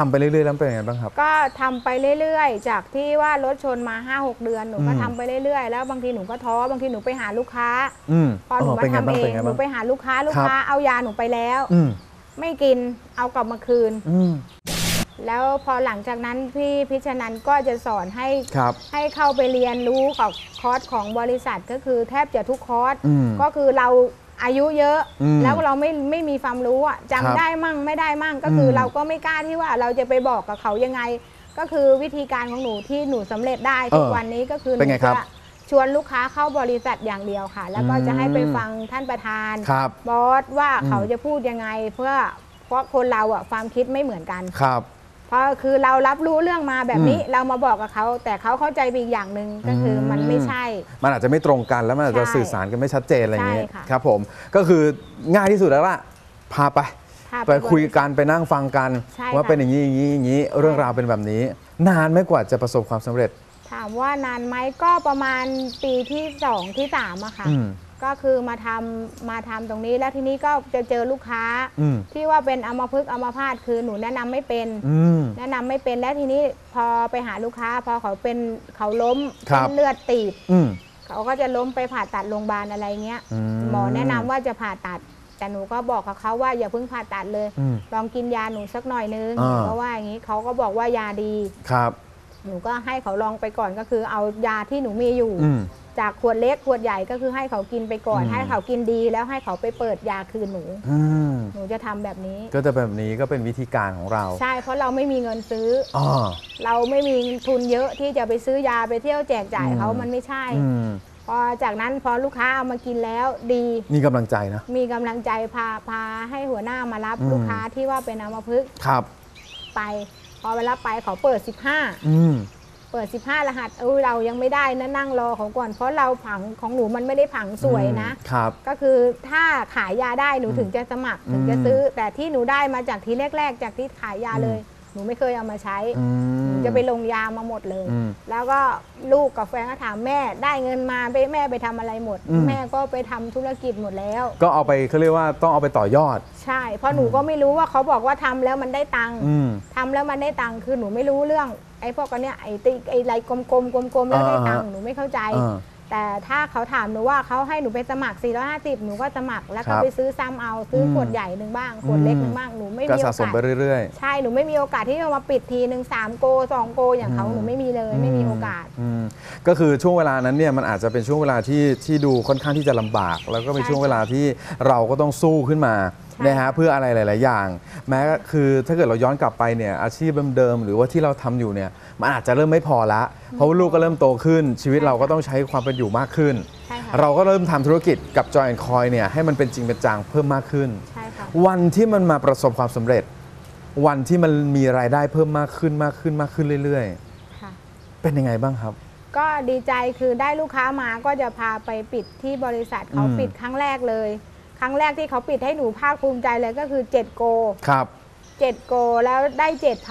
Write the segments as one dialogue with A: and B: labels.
A: ำไปเรื่อยๆแล้วเป็นยังไงบ้างครับ
B: ก็ทำไปเรื่อยๆจากที่ว่ารถชนมา 5-6 เดือนหนูก็ทำไปเรื่อยๆแล้วบางทีหนูก็ท้อบางทีหนูไปหาลูกค้าพอหนูมาทำเองหนูไปหาลูกค้าเอายาหนูไปแล้วไม่กินเอากลับมาคืนแล้วพอหลังจากนั้นพี่พิชนันก็จะสอนให้เข้าไปเรียนรู้กับคอร์สของบริษัทก็คือแทบจะทุกคอร์สก็คือเราอายุเยอะแล้วเราไม่มีความรู้อะจำได้มั่งไม่ได้มั่งก็คือเราก็ไม่กล้าที่ว่าเราจะไปบอกกับเขายังไงก็คือวิธีการของหนูที่หนูสำเร็จได้ทุกวันนี้ก็คือหนูจะชวนลูกค้าเข้าบริษัทอย่างเดียวค่ะแล้วก็จะให้ไปฟังท่านประธานบอสว่าเขาจะพูดยังไงเพราะคนเราอะความคิดไม่เหมือนกันเพราะคือเรารับรู้เรื่องมาแบบนี้เรามาบอกกับเขาแต่เขาเข้าใจอีกอย่างหนึ่งก็คือมันไม่ใช่
A: มันอาจจะไม่ตรงกันแล้วมันอาจจะสื่อสารกันไม่ชัดเจนอะไรอย่างนี้ครับผมก็คือง่ายที่สุดแล้วล่ะพาไปคุยกันไปนั่งฟังกันว่าเป็นอย่างนี้อย่างนี้เรื่องราวเป็นแบบนี้นานไม่กว่าจะประสบความสำเร็จ
B: ถามว่านานไหมก็ประมาณปีที่2ที่3อะค่ะก็คือมาทำตรงนี้แล้วทีนี้ก็จะเจอลูกค้าที่ว่าเป็นอัมพฤกษ์อัมพาตคือหนูแนะนำไม่เป็นแล้วทีนี้พอไปหาลูกค้าพอเขาล้มเลือดตีบเขาก็จะล้มไปผ่าตัดโรงพยาบาลอะไรเงี้ยหมอแนะนำว่าจะผ่าตัดแต่หนูก็บอกกับเขาว่าอย่าเพิ่งผ่าตัดเลยลองกินยาหนูสักหน่อยนึงเพราะว่าอย่างนี้เขาก็บอกว่ายาดีหนูก็ให้เขาลองไปก่อนก็คือเอายาที่หนูมีอยู่จากขวดเล็กขวดใหญ่ก็คือให้เขากินไปก่อนให้เขากินดีแล้วให้เขาไปเปิดยาคืนหนูจะทำแบบนี้
A: ก็จะแบบนี้ก็เป็นวิธีการของเรา
B: ใช่เพราะเราไม่มีเงินซื้อเราไม่มีทุนเยอะที่จะไปซื้อยาไปเที่ยวแจกจ่ายเขามันไม่ใช่พอจากนั้นพอลูกค้าเอามากินแล้วดี
A: มีกำลังใจนะ
B: มีกำลังใจพาให้หัวหน้ามารับลูกค้าที่ว่าเป็นอัมพฤกษ์ไปพอเวลาไปเขาเปิด15รหัสเรายังไม่ได้นะนั่งรอของก่อนเพราะเราผังของหนูมันไม่ได้ผังสวยนะก็คือถ้าขายยาได้หนูถึงจะสมัครถึงจะซื้อแต่ที่หนูได้มาจากที่แรกๆจากที่ขายยาเลยหนูไม่เคยเอามาใช้หนูจะไปลงยามาหมดเลยแล้วก็ลูกกับแฟนก็ถามแม่ได้เงินมาแม่ไปทำอะไรหมดแม่ก็ไปทำธุรกิจหมดแล้ว
A: ก็เอาไปเขาเรียกว่าต้องเอาไปต่อยอด
B: ใช่เพราะหนูก็ไม่รู้ว่าเขาบอกว่าทำแล้วมันได้ตังค์ทำแล้วมันได้ตังค์คือหนูไม่รู้เรื่องไอ้พวกกันเนี้ยไอ้ไรกลมๆแล้วได้ตังค์หนูไม่เข้าใจแต่ถ้าเขาถามหนูว่าเขาให้หนูไปสมัคร450หนูก็สมัครแล้วก็ไปซื้อซ้ำเอาซื้อขวดใหญ่หนึ่งบ้างขวดเล็กหนึ่งบ้างหนูไม่มีโอกาส
A: ก็สะสมไปเรื่อย
B: ๆใช่หนูไม่มีโอกาสที่จะมาปิดทีหนึ่ง3โก2โกอย่างเขาหนูไม่มีเลยไม่มีโอกาส
A: ก็คือช่วงเวลานั้นเนี่ยมันอาจจะเป็นช่วงเวลาที่ดูค่อนข้างที่จะลำบากแล้วก็เป็นช่วงเวลาที่เราก็ต้องสู้ขึ้นมานะฮะเพื่ออะไรหลายๆอย่างแม้คือถ้าเกิดเราย้อนกลับไปเนี่ยอาชีพเดิมๆหรือว่าที่เราทำอยู่เนี่ยมันอาจจะเริ่มไม่พอละเพราะว่าลูกก็เริ่มโตขึ้นชีวิตเราก็ต้องใช้ความเป็นอยู่มากขึ้นเราก็เริ่มทำธุรกิจกับ Joy & Coy เนี่ยให้มันเป็นจริงเป็นจังเพิ่มมากขึ้นวันที่มันมาประสบความสำเร็จวันที่มันมีรายได้เพิ่มมากขึ้นเรื่อยๆเป็นยังไงบ้างครับ
B: ก็ดีใจคือได้ลูกค้ามาก็จะพาไปปิดที่บริษัทเขาปิดครั้งแรกเลยครั้งแรกที่เขาปิดให้หนูภาคภูมิใจเลยก็คือ7โก
A: ครับ
B: 7โกแล้วได้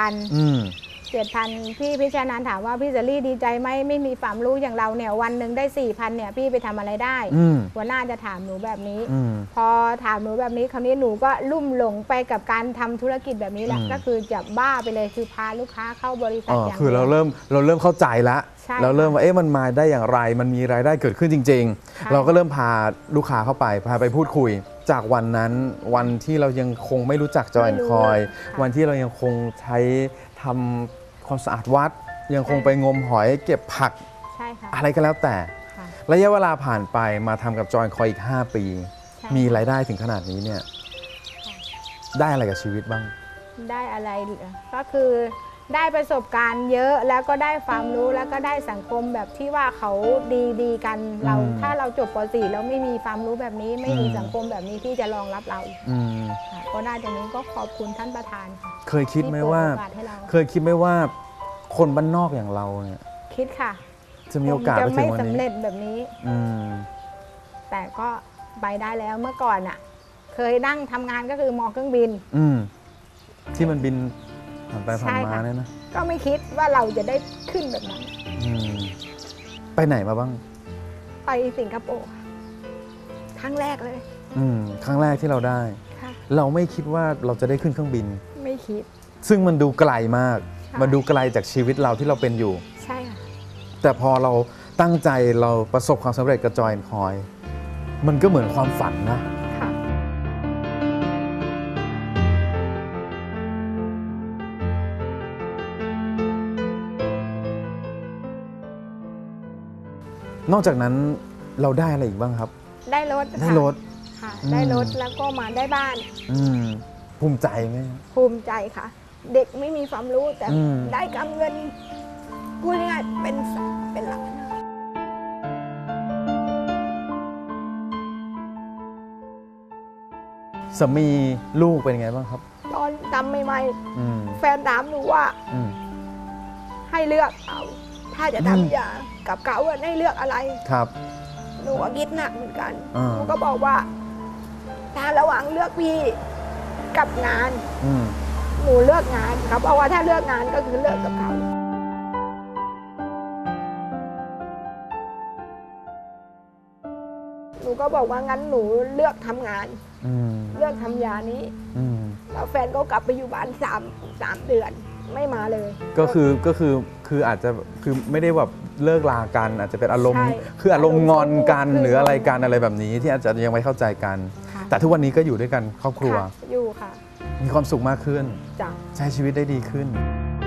B: 7,000 พี่พิชานันถามว่าพี่เซรี่ดีใจไหมไม่มีความรู้อย่างเราเนี่ยวันหนึ่งได้ 4,000เนี่ยพี่ไปทำอะไรได้หัวหน้าจะถามหนูแบบนี้พอถามหนูแบบนี้คราวนี้หนูก็ลุ่มหลงไปกับการทำธุรกิจแบบนี้แหละก็คือจะบ้าไปเลยคือพาลูกค้าเข้าบริษัทอย่าง
A: คือเราเริ่มเข้าใจแล้วเราเริ่มว่ามันมาได้อย่างไรมันมีรายได้เกิดขึ้นจริงๆเราก็เริ่มพาลูกค้าเข้าไปพาไปพูดคุยจากวันนั้นวันที่เรายังคงไม่รู้จักJoy & Coyวันที่เรายังคงใช้ทำความสะอาดวัดยังคงไปงมหอยเก็บผักอะไรก็แล้วแต่ระยะเวลาผ่านไปมาทำกับJoy & Coyอีก5 ปีมีรายได้ถึงขนาดนี้เนี่ยได้อะไรกับชีวิตบ้าง
B: ได้อะไรก็คือได้ประสบการณ์เยอะแล้วก็ได้ความรู้แล้วก็ได้สังคมแบบที่ว่าเขาดีกันเราถ้าเราจบป .4 แล้วไม่มีความรู้แบบนี้ไม่มีสังคมแบบนี้ที่จะรองรับเราก็ได้ตรงนี้ก็ขอบคุณท่านประธานค่ะ
A: เคยคิดไหมว่าคนบ้านนอกอย่างเราเนี่ย
B: คิดค่ะ
A: จะมีโอกาส
B: จะไม่สำเร็จแบบนี้แต่ก็ไปได้แล้วเมื่อก่อนอ่ะเคยนั่งทำงานก็คือมองเครื่องบิน
A: ที่มันบินผ่านไปผ่านมาเนี่ยนะ
B: ก็ไม่คิดว่าเราจะได้ขึ้นแบบนั้น
A: ไปไหนมาบ้าง
B: ไปสิงคโปร์ครั้งแรกเลย
A: ครั้งแรกที่เราได้เราไม่คิดว่าเราจะได้ขึ้นเครื่องบิน
B: ไม่คิด
A: ซึ่งมันดูไกลมากมันดูไกลจากชีวิตเราที่เราเป็นอยู่
B: ใช่ค่ะ
A: แต่พอเราตั้งใจเราประสบความสำเร็จกับจอยแอนด์คอยมันก็เหมือนความฝันนะนอกจากนั้นเราได้อะไรอีกบ้างครับ
B: ได้รถ
A: ได้รถ
B: ค่ะได้รถแล้วก็มาได้บ้าน
A: ภูมิใจไหม
B: ภูมิใจค่ะ เด็กไม่มีความรู้แต่ได้กำเงินพูดง่ายๆเป็นหลัก
A: สามีลูกเป็นไงบ้างครับ
B: ตอนทำใหม่ๆแฟนถามหนูว่าให้เลือกเอาถ้าจะทำอย่างกับเขาให้เลือกอะไร
A: ครับ
B: หนูก็คิดหนักเหมือนกันหนูก็บอกว่าถ้าระหว่างเลือกพี่กับงานหนูเลือกงานเขาบอกว่าถ้าเลือกงานก็คือเลือกกับเขาหนูก็บอกว่างั้นหนูเลือกทำงานเลือกทำยานี้แล้วแฟนก็กลับไปอยู่บ้าน3 เดือนไม่มาเลย
A: ก็คืออาจจะคือไม่ได้แบบเลิกลากันอาจจะเป็นอารมณ์คืออารมณ์งอนกันหรืออะไรกันอะไรแบบนี้ที่อาจจะยังไม่เข้าใจกันแต่ทุกวันนี้ก็อยู่ด้วยกันครอบครัว
B: อยู่ค่ะ
A: มีความสุขมากขึ้นใช้ชีวิตได้ดีขึ้น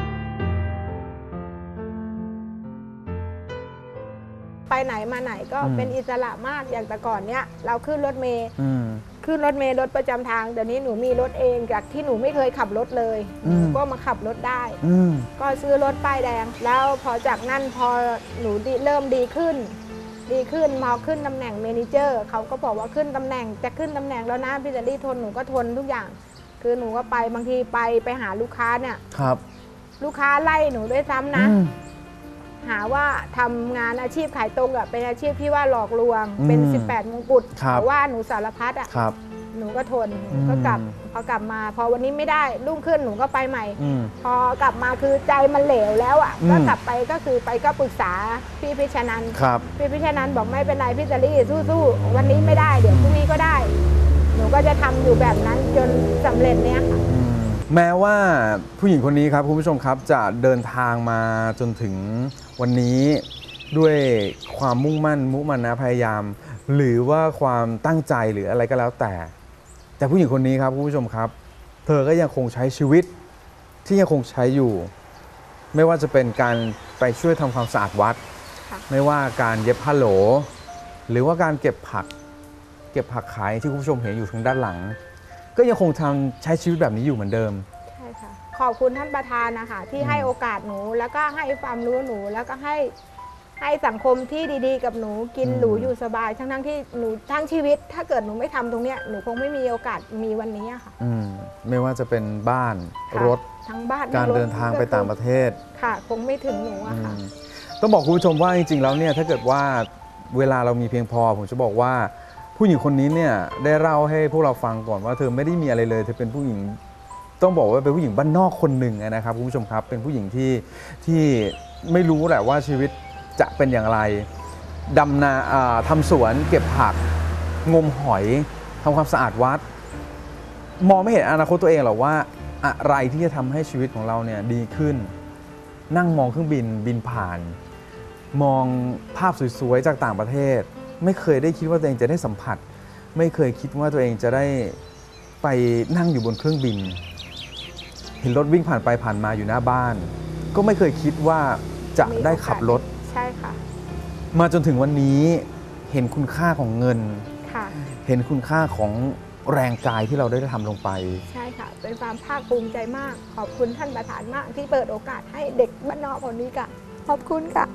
B: ไปไหนมาไหนก็เป็นอิสระมากอย่างแต่ก่อนเนี้ยเราขึ้นรถเมล์รถประจำทางเดี๋ยวนี้หนูมีรถเองจากที่หนูไม่เคยขับรถเลยก็มาขับรถได้ก็ซื้อรถป้ายแดงแล้วพอจากนั้นพอหนูเริ่มดีขึ้นมาขึ้นตำแหน่งเมเนเจอร์เขาก็บอกว่าขึ้นตำแหน่งจะขึ้นตำแหน่งแล้วนะพี่จะรีทนหนูก็ทนทุกอย่างคือหนูก็ไปบางทีไปหาลูกค้าเนี่ย
A: ครับ
B: ลูกค้าไล่หนูด้วยซ้ำนะหาว่าทำงานอาชีพขายตรงอะเป็นอาชีพที่ว่าหลอกลวงเป็น18 มงกุฎว่าหนูสารพัดอะหนูก็ทนก็กลับพอกลับมาพอวันนี้ไม่ได้รุ่งขึ้นหนูก็ไปใหม่พอกลับมาคือใจมันเหลวแล้วอะก็กลับไปก็คือไปก็ปรึกษาพี่พิชนันพี่พิชนันบอกไม่เป็นไรพี่จารีสู้ๆวันนี้ไม่ได้เดี๋ยวพรุ่งนี้ก็ได้หนูก็จะทำอยู่แบบนั้นจนสำเร็จเนี่ยค่ะ
A: แม้ว่าผู้หญิงคนนี้ครับคุณผู้ชมครับจะเดินทางมาจนถึงวันนี้ด้วยความมุ่งมั่นมุมานะพยายามหรือว่าความตั้งใจหรืออะไรก็แล้วแต่ผู้หญิงคนนี้ครับคุณผู้ชมครับเธอก็ยังคงใช้ชีวิตที่ยังคงใช้อยู่ไม่ว่าจะเป็นการไปช่วยทำความสะอาดวัดไม่ว่าการเย็บผ้าโหลหรือว่าการเก็บผักขายที่คุณผู้ชมเห็นอยู่ทางด้านหลังก็ยังคงใช้ชีวิตแบบนี้อยู่เหมือนเดิม
B: ใช่ค่ะขอบคุณท่านประธานนะคะที่ให้โอกาสหนูแล้วก็ให้ความรู้หนูแล้วก็ให้สังคมที่ดีๆกับหนูกินหรูอยู่สบายทั้งที่หนูทั้งชีวิตถ้าเกิดหนูไม่ทำตรงเนี้ยหนูคงไม่มีโอกาสมีวันนี้ค่ะ
A: ไม่ว่าจะเป็นบ้านรถ
B: ทั้งบ้าน
A: การเดินทางไปต่างประเทศ
B: ค่ะคงไม่ถึงหนูอะค่ะ
A: ต้องบอกคุณผู้ชมว่าจริงๆแล้วเนี่ยถ้าเกิดว่าเวลาเรามีเพียงพอผมจะบอกว่าผู้หญิงคนนี้เนี่ยได้เล่าให้พวกเราฟังก่อนว่าเธอไม่ได้มีอะไรเลยเธอเป็นผู้หญิงต้องบอกว่าเป็นผู้หญิงบ้านนอกคนหนึ่งนะครับคุณผู้ชมครับเป็นผู้หญิงที่ไม่รู้แหละว่าชีวิตจะเป็นอย่างไรดำนาทำสวนเก็บผักงมหอยทำความสะอาดวัดมองไม่เห็นอนาคตตัวเองหรอกว่าอะไรที่จะทำให้ชีวิตของเราเนี่ยดีขึ้นนั่งมองเครื่องบินผ่านมองภาพสวยๆจากต่างประเทศไม่เคยได้คิดว่าตัวเองจะได้สัมผัสไม่เคยคิดว่าตัวเองจะได้ไปนั่งอยู่บนเครื่องบินเห็นรถวิ่งผ่านไปผ่านมาอยู่หน้าบ้านก็ไม่เคยคิดว่าจะได้ขับรถ
B: ใช่ค่ะ
A: มาจนถึงวันนี้เห็นคุณค่าของเงิน
B: ค่ะ
A: เห็นคุณค่าของแรงกายที่เราได้ทำลงไป
B: ใช่ค่ะเป็นความภาคภูมิใจมากขอบคุณท่านประธานมากที่เปิดโอกาสให้เด็กบ้านนอกคนนี้ค่ะขอบคุณค่ะ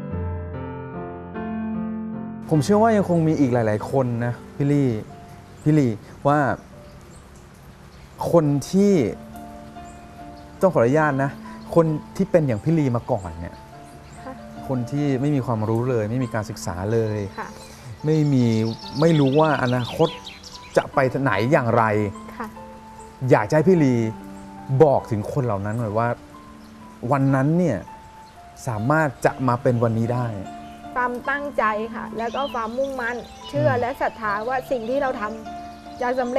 A: ผมเชื่อว่ายังคงมีอีกหลายๆคนนะพี่ลี่ว่าคนที่ต้องขออนุญาตนะคนที่เป็นอย่างพี่ลี่มาก่อนเนี่ยคนที่ไม่มีความรู้เลยไม่มีการศึกษาเลยไม่รู้ว่าอนาคตจะไปไหนอย่างไรอยากให้พี่ลี่บอกถึงคนเหล่านั้นหน่อยว่าวันนั้นเนี่ยสามารถจะมาเป็นวันนี้ได้
B: ความตั้งใจค่ะแล้วก็ความมุ่งมั่นเชื่อและศรัทธาว่าสิ่งที่เราทำจะสำเร็จ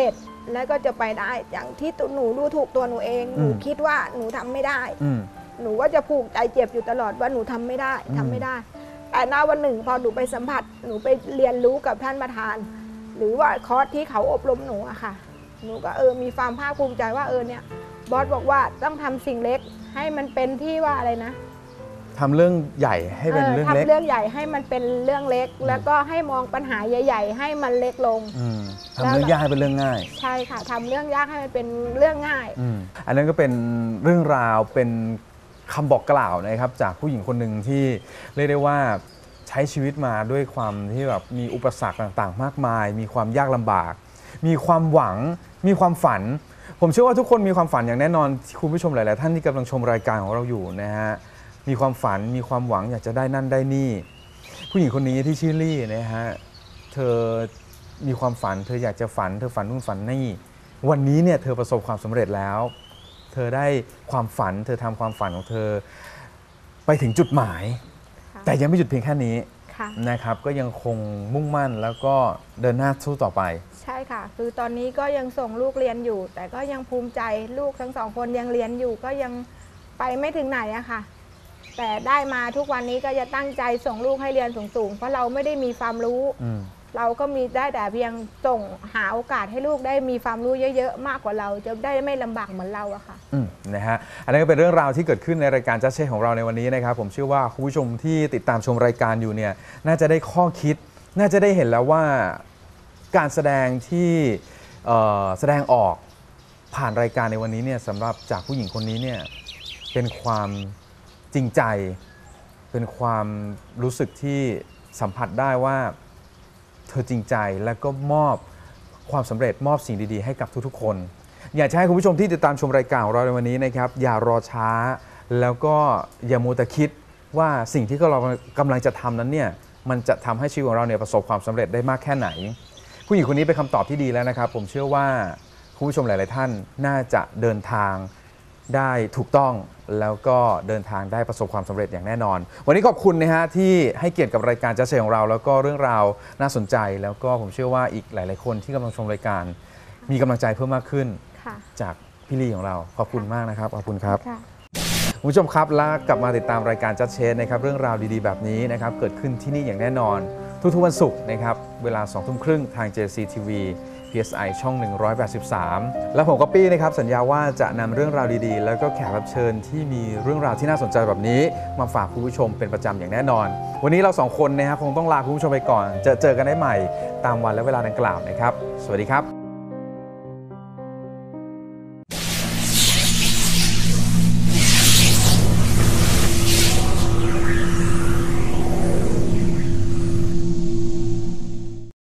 C: แล้วก็จะไปได้อย่างที่หนูดูถูกตัวหนูเองหนูคิดว่าหนูทำไม่ได้หนูก็จะผูกใจเจ็บอยู่ตลอดว่าหนูทำไม่ได้ทำไม่ได้แต่ณวันหนึ่งพอหนูไปสัมผัสหนูไปเรียนรู้กับท่านประธาน หรือว่าคอร์สที่เขาอบรมหนูอะค่ะหนูก็มีความภาคภูมิใจว่าเนี่ยบอสบอกว่าต้องทำสิ่งเล็กให้มันเป็นที่ว่าอะไรนะ
A: ทำเรื่องใหญ่ให้เป็นเรื่องเล็ก
C: ทำเรื่องใหญ่ให้มันเป็นเรื่องเล็กแล้วก็ให้มองปัญหาใหญ่ๆให้มันเล็กลง
A: ทำเรื่องยากให้เป็นเรื่องง่าย
C: ใช่ค่ะทำเรื่องยากให้มันเป็นเรื่องง่าย
A: อันนั้นก็เป็นเรื่องราวเป็นคำบอกกล่าวนะครับจากผู้หญิงคนหนึ่งที่เรียกได้ว่าใช้ชีวิตมาด้วยความที่แบบมีอุปสรรคต่างๆมากมายมีความยากลำบากมีความหวังมีความฝันผมเชื่อว่าทุกคนมีความฝันอย่างแน่นอนคุณผู้ชมหลายๆท่านที่กำลังชมรายการของเราอยู่นะฮะมีความฝันมีความหวังอยากจะได้นั่นได้นี่ผู้หญิงคนนี้ที่ชื่อลี่นะฮะเธอมีความฝันเธออยากจะฝันเธอฝันนู่นฝันนี่วันนี้เนี่ยเธอประสบความสำเร็จแล้วเธอได้ความฝันเธอทำความฝันของเธอไปถึงจุดหมายแต่ยังไม่หยุดเพียงแค่นี้นะครับก็ยังคงมุ่งมั่นแล้วก็เดินหน้าสู้ต่อไป
C: ใช่ค่ะคือตอนนี้ก็ยังส่งลูกเรียนอยู่แต่ก็ยังภูมิใจลูกทั้งสองคนยังเรียนอยู่ก็ยังไปไม่ถึงไหนอะค่ะแต่ได้มาทุกวันนี้ก็จะตั้งใจส่งลูกให้เรียนสูงๆเพราะเราไม่ได้มีความรู้เราก็มีได้แต่เพียงส่งหาโอกาสให้ลูกได้มีความรู้เยอะๆมากกว่าเราจะได้ไม่ลำบากเหมือนเราอะค่ะ
A: นะฮะอันนี้ก็เป็นเรื่องราวที่เกิดขึ้นในรายการจัดเช่ของเราในวันนี้นะครับผมเชื่อว่าคุณผู้ชมที่ติดตามชมรายการอยู่เนี่ยน่าจะได้ข้อคิดน่าจะได้เห็นแล้วว่าการแสดงที่แสดงออกผ่านรายการในวันนี้เนี่ยสำหรับจากผู้หญิงคนนี้เนี่ยเป็นความจริงใจเป็นความรู้สึกที่สัมผัสได้ว่าเธอจริงใจและก็มอบความสำเร็จมอบสิ่งดีๆให้กับทุกๆคนอยากจะให้คุณผู้ชมที่ติดตามชมรายการของเราในวันนี้นะครับอย่ารอช้าแล้วก็อย่ามัวแต่คิดว่าสิ่งที่เรากำลังจะทำนั้นเนี่ยมันจะทำให้ชีวิตของเราเนี่ยประสบความสำเร็จได้มากแค่ไหนผู้หญิงคนนี้เป็นคำตอบที่ดีแล้วนะครับผมเชื่อว่าคุณผู้ชมหลายๆท่านน่าจะเดินทางได้ถูกต้องแล้วก็เดินทางได้ประสบความสำเร็จอย่างแน่นอนวันนี้ขอบคุณนะฮะที่ให้เกียรติกับรายการจัดเช่ของเราแล้วก็เรื่องราวน่าสนใจแล้วก็ผมเชื่อว่าอีกหลายๆคนที่กำลังชมรายการมีกำลังใจเพิ่มมากขึ้นจากพี่ลี่ของเราขอบคุณมากนะครับขอบคุณครับคุณผู้ชมครับและกลับมาติดตามรายการจัดเช่นะครับเรื่องราวดีๆแบบนี้นะครับเกิดขึ้นที่นี่อย่างแน่นอนทุกๆวันศุกร์นะครับเวลา 20:30 น.ทาง JCTV PSI ช่อง 183และผมก็ปี้นะครับสัญญาว่าจะนำเรื่องราวดีๆแล้วก็แขกรับเชิญที่มีเรื่องราวที่น่าสนใจแบบนี้มาฝากคุณผู้ชมเป็นประจำอย่างแน่นอนวันนี้เรา2 คนนะฮะคงต้องลาคุณผู้ชมไปก่อนเจอกันได้ใหม่ตามวันและเวลาดังกล่าวนะครับสวัสดีครับ